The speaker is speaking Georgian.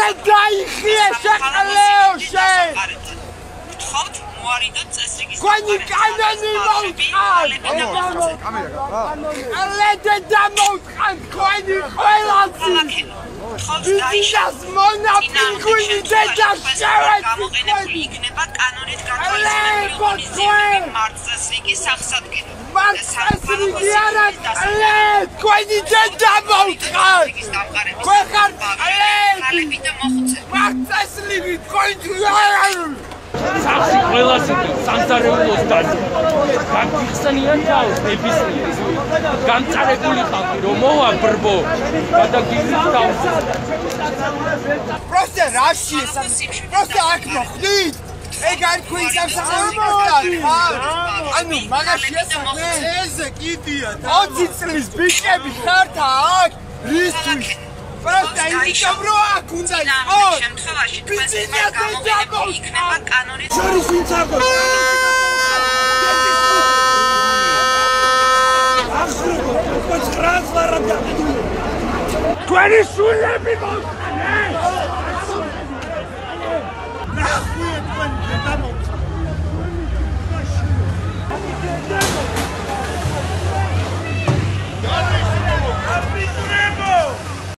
Alle daixie შეყლეოში. გთხოვთ მოარიდოთ წესრიგის Თქვენი კანონი მოვწყალ. Alle დამოვწყალ თქვენი ყველასი. Ის მონაპინგვინი დედა შევეცი. გამოყენებული იქნება კანონით გათვალისწინებული მართლწესრიგის სახსადგენად. მართლწესრიგი არა ყლე თქვენი დედა მოვწყალ. ქვეხართ ყლები და მოხუცე. მართლწესრიგი თქვენი სახში ყველას სამზარეულოს დაზი. გაგიხსენიან თავს ნებისმიერ. გამწარებული ხალხი რომ მოვა ბრბო, გადაგიგზის თავს. Просто რაში ეს просто აქ მოხდით. ეგ არ თქვენ სამსახურებთან ხარ? ანუ მაგაში ესაა ეზე კიდია. 20 წლის ბიჭები ხართ აქ? რისთვის? Просто იმიტომ რომ აქ უნდა იყოს. შემთხვევაში თქვენს მიმართ გამოყენებული იქნება კანონით. შორის ვინც არ გქონდა. თქვენი სულები მოხდეთ.